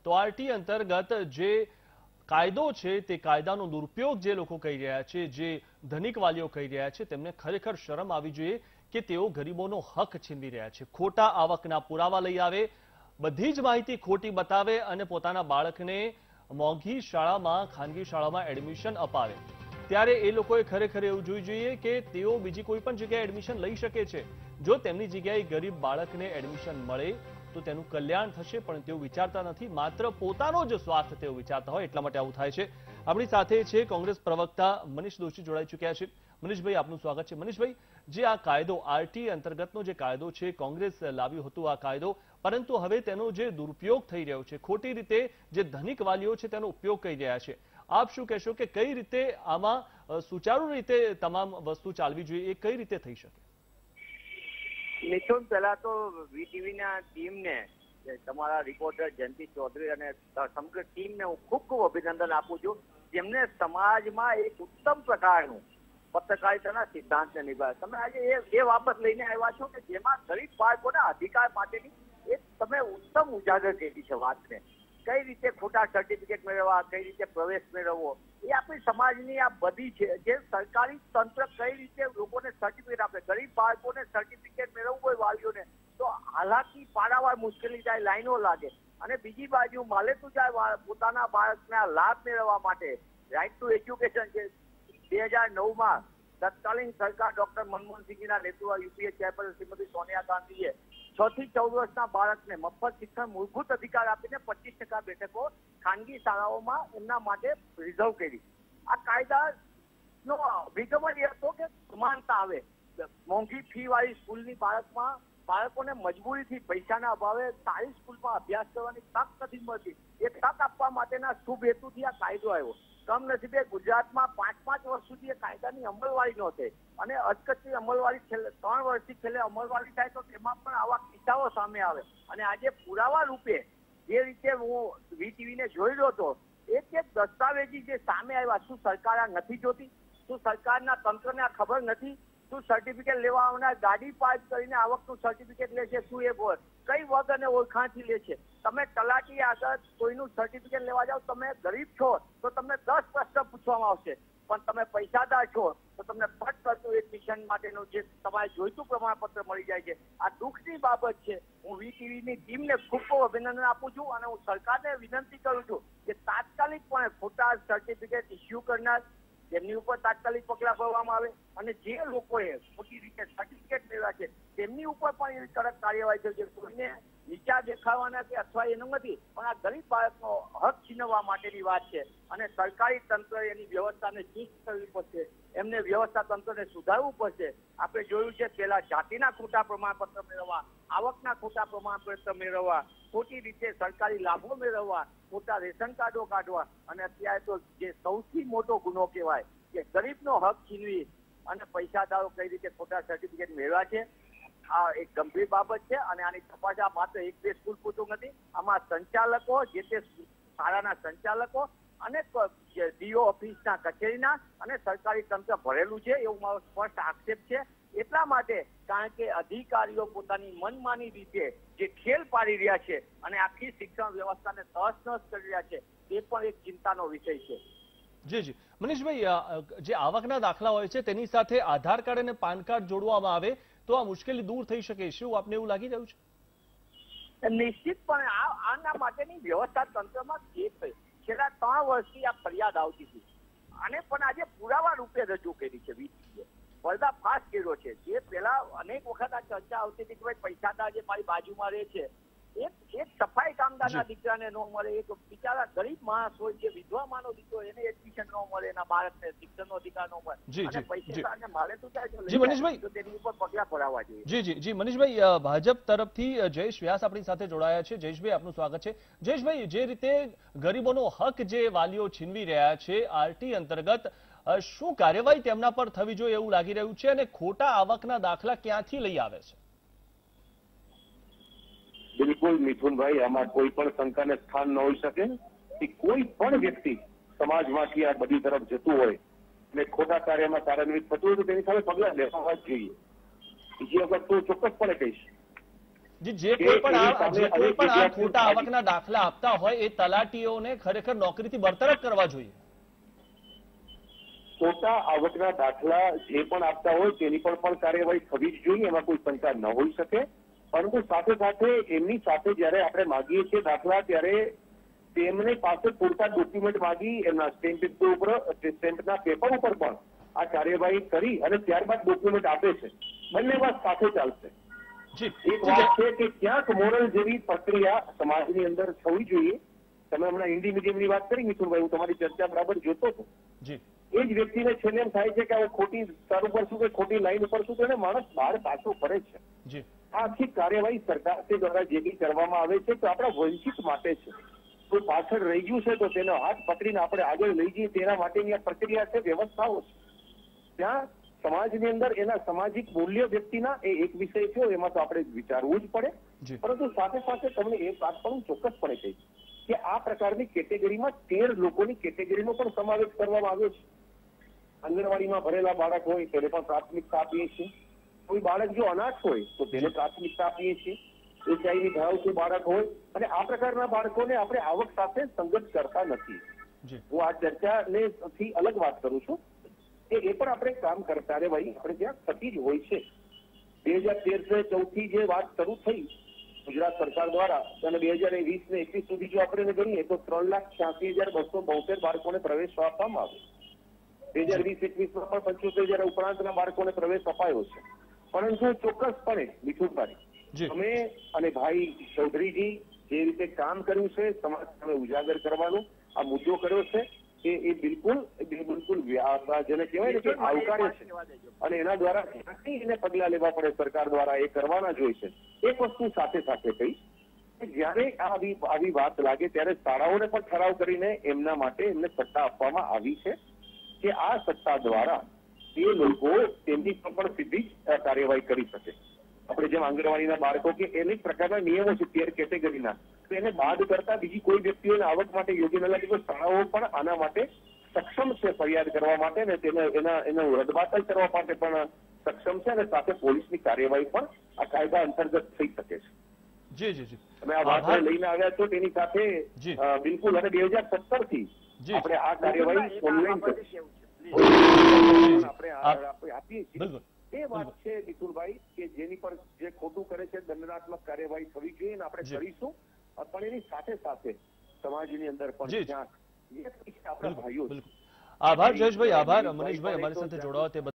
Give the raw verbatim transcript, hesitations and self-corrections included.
તો આરટી અંતર્ગત જે કાયદો છે તે કાયદાનો દુરુપયોગ જે લોકો કહી રહ્યા છે, જે ધનિક વાલીઓ કહી રહ્યા છે, તેમને ખરેખર શરમ આવી જોઈએ કે તેઓ ગરીબોનો હક છીનવી રહ્યા છે. ખોટા આવકના પુરાવા લઈ આવે, બધી જ માહિતી ખોટી બતાવે અને પોતાના બાળકને મોંઘી શાળામાં, ખાનગી શાળામાં એડમિશન અપાવે, ત્યારે એ લોકોએ ખરેખર એવું જોવું જોઈએ કે તેઓ બીજી કોઈ પણ જગ્યાએ એડમિશન લઈ શકે છે. જો તેમની જગ્યાએ ગરીબ બાળકને એડમિશન મળે તો તેનું કલ્યાણ થશે, પણ તેઓ વિચારતા નથી. માત્ર પોતાનો જ સ્વાર્થ તેઓ વિચારતા હોય, એટલા માટે આવું થાય છે. આપણી સાથે છે કોંગ્રેસ પ્રવક્તા મનીષ દોશી જોડાઈ ચૂક્યા છે. મનીષભાઈ, આપનું સ્વાગત છે. મનીષભાઈ, જે આ કાયદો આરટી અંતર્ગતનો જે કાયદો છે, કોંગ્રેસ લાવ્યું હતું આ કાયદો, પરંતુ હવે તેનો જે દુરુપયોગ થઈ રહ્યો છે, ખોટી રીતે જે ધનિક વાલીઓ છે તેનો ઉપયોગ કરી રહ્યા છે, આપ શું કહેશો કે કઈ રીતે આમાં સુચારુ રીતે તમામ વસ્તુ ચાલવી જોઈએ, એ કઈ રીતે થઈ શકે? નિશુન, પહેલા તો વીટીવી ના ટીમને, તમારા રિપોર્ટર જયંતિ ચૌધરી અને સમગ્ર ટીમને હું ખૂબ ખૂબ અભિનંદન આપું છું, જેમને સમાજમાં એક ઉત્તમ પ્રકારનું પત્રકારિતાના સિદ્ધાંતને નિભાવે. તમે આજે એ એ બાબત લઈને આવ્યા છો કે જેમાં ગરીબ બાળકોના અધિકાર માટેની એક તમે ઉત્તમ ઉજાગર કરી છે વાતને. કઈ રીતે ખોટા સર્ટિફિકેટ મેળવવા, કઈ રીતે પ્રવેશ મેળવવો, એ આપણી સમાજની આ બધી છે. જે સરકારી તંત્ર કઈ રીતે લોકોને સર્ટિફિકેટ આપે, ગરીબ બાળકોને સર્ટિફિકેટ મેળવવું હોય વાલીઓને તો હાલાકી પારાવાર મુશ્કેલી જાય, લાઈનો લાગે. અને બીજી બાજુ માલેતું જાય પોતાના બાળકના લાભ મેળવવા માટે રાઇટ ટુ એજ્યુકેશન છે. બે હજાર નવ માં તત્કાલીન સરકાર ડોક્ટર મનમોહનસિંહના નેતૃત્વ યુપીએ ચેરપર્સન શ્રીમતી સોનિયા ગાંધીએ છ થી ચૌદ વર્ષના બાળકને મફત શિક્ષણ મૂળભૂત અધિકાર આપીને પચીસ ટકા બેઠકો ખાનગી શાળાઓમાં એમના માટે રિઝર્વ કરી. આ કાયદાનો અભિગમ જ એ હતો કે સમાનતા આવે. મોંઘી ફી વાળી સ્કૂલની બાળકમાં બાળકોને મજબૂરીથી પૈસાના અભાવે સારી સ્કૂલમાં અભ્યાસ કરવાની તક નથી મળતી. એ તક આપવા માટેના શુભ હેતુથી આ કાયદો આવ્યો. કમનસીબે ગુજરાતમાં પાંચ પાંચ વર્ષ સુધી એ કાયદાની અમલવારી નહોતી અને અટકતી અમલવારી છેલ્લે ત્રણ વર્ષથી છેલ્લે અમલવારી થાય તો તેમાં પણ આવા કિસ્સાઓ સામે આવે. અને આજે પુરાવા રૂપે જે રીતે હું વીટીવીને જોઈ રહ્યો હતો, એક એક દસ્તાવેજી જે સામે આવ્યા, શું સરકાર આ નથી જોતી? શું સરકારના તંત્રને આ ખબર નથી? શું સર્ટિફિકેટ લેવા આવનાર ગાડી પાર્ક કરીને આવકનું સર્ટિફિકેટ લે છે? શું એ બોલ કઈ વર્ગ અને ઓળખાણથી લે છે? તમે તલાટી આગળ કોઈનું સર્ટિફિકેટ લેવા જાઓ, તમે ગરીબ છો તો તમને દસ પ્રશ્ન પૂછવામાં આવશે, પણ તમે પૈસાદાર છો તો તમને ફટ કરતું એડમિશન માટેનું જે તમારે જોઈતું પ્રમાણપત્ર મળી જાય છે. આ દુઃખની બાબત છે. હું વીટીવીની ટીમને ખૂબ ખૂબ અભિનંદન આપું છું અને હું સરકારને વિનંતી કરું છું કે તાત્કાલિકપણે ખોટા સર્ટિફિકેટ ઇસ્યુ કરનાર તેમની ઉપર તાત્કાલિક પગલાં ભરવામાં આવે અને જે લોકોએ ખોટી રીતે સર્ટિફિકેટ મેળવ્યા છે તેમની ઉપર પણ એવી કડક કાર્યવાહી થશે. કોઈને નીચા દેખાવાના કે અથવા એનું નથી, પણ આ ગરીબ બાળકનો હક છીનવવા માટેની વાત છે અને સરકારી તંત્ર એની વ્યવસ્થાને ચુસ્ત કરવી પડશે. એમને વ્યવસ્થા તંત્રને સુધારવું પડશે. આપણે જોયું છે પેલા જાતિના ખોટા પ્રમાણપત્ર મેળવવા, આવકના ખોટા પ્રમાણપત્ર મેળવવા, ખોટી રીતે સરકારી લાભો મેળવવા, ખોટા રેશન કાર્ડો કાઢવા અને અત્યારે તો જે સૌથી મોટો ગુનો કહેવાય કે ગરીબનો હક છીનવી અને પૈસાદારો કઈ રીતે ખોટા સર્ટિફિકેટ મેળવ્યા છે, આ એક ગંભીર બાબત છે અને આની તપાસ આ માત્ર એક બે સ્કૂલ પૂરતું નથી. આમાં સંચાલકો, જે તે શાળાના સંચાલકો અને ડીઓ ઓફિસના કચેરીના અને સરકારી તંત્ર ભરેલું છે એવું મારો સ્પષ્ટ આક્ષેપ છે. એટલા માટે કારણ કે અધિકારીઓ પોતાની મનમાની રીતે જે ખેલ પાડી રહ્યા છે અને આખી શિક્ષણ વ્યવસ્થાને તહસ-નહસ કરી રહ્યા છે, તે પણ એક ચિંતાનો વિષય છે. જી જી મનીષભાઈ, જે આવકના દાખલા હોય છે તેની સાથે આધાર કાર્ડ અને પાન કાર્ડ જોડવામાં આવે તો આ મુશ્કેલી દૂર થઈ શકે. શું આપને એવું લાગી રહ્યું છે? નિશ્ચિતપણે આના માટેની વ્યવસ્થા તંત્રમાં જે થઈ છેલ્લા ત્રણ વર્ષથી આ ફરિયાદ આવતી હતી અને પણ આજે પુરાવા રૂપે રજૂ કરી છે. વીટીએ પર્દાફાશ કર્યો છે. જે પેલા અનેક વખત આ ચર્ચા આવતી હતી કે ભાઈ પૈસાદાર જે મારી બાજુમાં રહે છે, એક એક સફાઈ કામદારના દીકરાને ન મળે, એક બિચારા ગરીબ માણસ હોય જે વિધવા માનો દીકરો એને એડમિશન ન મળે, એના બાળકને શિક્ષણનો અધિકાર ન મળે અને પૈસાદારને મારે તો જાય તો તેની ઉપર પગલા ભરાવવા જોઈએ. જી જી જી મનીષભાઈ, ભાજપ તરફથી જયેશ વ્યાસ આપણી સાથે જોડાયા છે. જયેશભાઈ, આપનું સ્વાગત છે. જયેશભાઈ, જે રીતે ગરીબોનો હક જે વાલીઓ છીનવી રહ્યા છે આરટી અંતર્ગત, શું કાર્યવાહી તેમના પર થવી જોઈએ એવું લાગી રહ્યું છે અને ખોટા આવકના દાખલા ક્યાંથી લઈ આવે છે? બિલકુલ મિથુનભાઈ, આમાં કોઈ પણ શંકાને સ્થાન ન હોઈ શકે કે કોઈ પણ વ્યક્તિ સમાજમાંથી આ બધી તરફ જતું હોય અને ખોટા કાર્યમાં કાર્યાન્વિત થતું હોય તો તેની સામે પગલાં લેવા જ જોઈએ. બીજી વખત તો ચોક્કસપણે કહીશ જી જે કોઈ પણ આ સામે જે કોઈ પણ આ અનેક ખોટા વિદ્યાર્થીઓ આવકના દાખલા આપતા હોય એ તલાટીઓને ખરેખર નોકરીથી બરતરફ કરવા જોઈએ. ખોટા આવકના દાખલા જે પણ આપતા હોય તેની પણ પણ કાર્યવાહી થવી જ જોઈએ, એમાં કોઈ શંકા ન હોઈ શકે. પરંતુ સાથે સાથે એમની સાથે જયારે આપણે માગીએ છીએ દાખલા ત્યારે તેમને પાસે પૂરતા ડોક્યુમેન્ટ માગી એમના સ્ટેમ્પ પેપર ઉપર સ્ટેમ્પના પેપર ઉપર પણ આ કાર્યવાહી કરી અને ત્યારબાદ ડોક્યુમેન્ટ આપે છે. બંને વાત સાથે ચાલશે. એક વાત છે કે ક્યાંક મોરલ જેવી પ્રક્રિયા સમાજની અંદર થવી જોઈએ. તમે હમણાં હિન્દી મીડિયમની વાત કરી મિથુનભાઈ, હું તમારી ચર્ચા બરાબર જોતો હતો. એ જ વ્યક્તિને છેલ્લે એમ થાય છે કે હવે ખોટી સ્તર ઉપર શું કે ખોટી લાઈન ઉપર શું તો એને માણસ બહાર પાછો ફરે છે. આ આખી કાર્યવાહી સરકાર દ્વારા જે કંઈ કરવામાં આવે છે તો આપણા વંચિત માટે છે. કોઈ પાછળ રહી ગયું છે તો તેનો હાથ પકડીને આપણે આગળ લઈ જઈએ તેના માટેની આ પ્રક્રિયા છે, વ્યવસ્થાઓ છે. ત્યાં સમાજની અંદર એના સામાજિક મૂલ્ય વ્યક્તિના એ એક વિષય છે, એમાં તો આપણે વિચારવું જ પડે. પરંતુ સાથે સાથે તમને એ વાત પણ ચોક્કસપણે કહી કે આ પ્રકારની કેટેગરીમાં તેર લોકોની કેટેગરીનો પણ સમાવેશ કરવામાં આવ્યો છે. આંગણવાડીમાં ભરેલા બાળક હોય તેને પણ પ્રાથમિકતા આપીએ છીએ. કોઈ બાળક જો અનાથ હોય તો તેને પ્રાથમિકતા આપીએ છીએ. એચઆઈવી ધરાવતું બાળક હોય અને આ પ્રકારના બાળકોને આપણે આવક સાથે સંગત કરતા નથી. હું આ ચર્ચાને થી અલગ વાત કરું છું કે એ પણ આપણે કામ કરતા રે ભાઈ આપણે ત્યાં થતી જ હોય છે. બે હજાર તેર થી ચૌદ થી જે વાત શરૂ થઈ ગુજરાત સરકાર દ્વારા અને બે હજાર વીસ ને એકવીસ સુધી જો આપણે ગણીએ તો ત્રણ લાખ છ્યાસી હજાર બસો બોતેર બાળકોને પ્રવેશ આપવામાં આવ્યો. બે હજાર વીસ એકવીસમાં પણ પંચોતેર હજાર ઉપરાંતના બાળકોને પ્રવેશ અપાયો છે. પરંતુ ચોક્કસપણે મિથુનભાઈ અમે અને ભાઈ ચૌધરીજી જે રીતે કામ કર્યું છે સમાજ સામે ઉજાગર કરવાનો આ મુદ્દો કર્યો છે કે એ બિલકુલ બિલકુલ જેને કહેવાય ને કે આવકાર્ય છે અને એના દ્વારા જ્યાંથી એને પગલા લેવા પડે સરકાર દ્વારા એ કરવાના જ હોય છે. એક વસ્તુ સાથે સાથે કહી કે જયારે આવી આવી વાત લાગે ત્યારે શાળાઓને પણ ઠરાવ કરીને એમના માટે એમને સત્તા આપવામાં આવી છે કે આ સત્તા દ્વારા એ લોકો તેમની પર પણ સીધી કાર્યવાહી કરી શકે. આપણે જેમ આંગણવાડીના બાળકો કે અનેક પ્રકારના નિયમો છે તેર કેટેગરીના, તો એને બાદ કરતા બીજી કોઈ વ્યક્તિઓને આવક માટે યોગ્ય ન લાગે તો શાળાઓ પણ આના માટે સક્ષમ છે ફરિયાદ કરવા માટે ને તેને એના એનો રદબાતલ કરવા માટે પણ સક્ષમ છે અને સાથે પોલીસની કાર્યવાહી પણ આ કાયદા અંતર્ગત થઈ શકે છે. જી જી જી તમે આ વાત લઈને આવ્યા છો તેની સાથે બિલકુલ અને બે હજાર સત્તર થી આપણે આ કાર્યવાહી ઓનલાઈન આપણે આપીએ છીએ. એ વાત છે વિપુલભાઈ કે જેની પર જે ખોટું કરે છે દંડનાત્મક કાર્યવાહી થવી જોઈએ અને આપણે કરીશું. પણ એની સાથે સાથે સમાજની અંદર પણ ક્યાંક આપણા ભાઈઓ. આભાર જયેશભાઈ, આભાર મનીષભાઈ અમારી સાથે જોડાવા તે